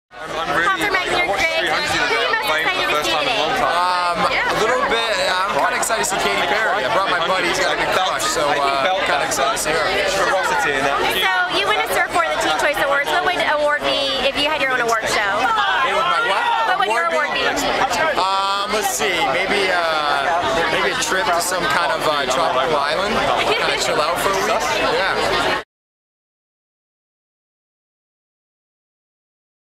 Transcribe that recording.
I'm really excited to see a little bit. I'm kind of excited to see Katy Perry. I brought my buddy. He's got a big crush, so kind of excited to see her. ferocity in that. So you win a surfboard at the Teen Choice Awards. What would the award be if you had your own award show? What would my what? What would your award be? Let's see. Maybe a trip to some kind of tropical island. Kind of chill out for a week. Yeah.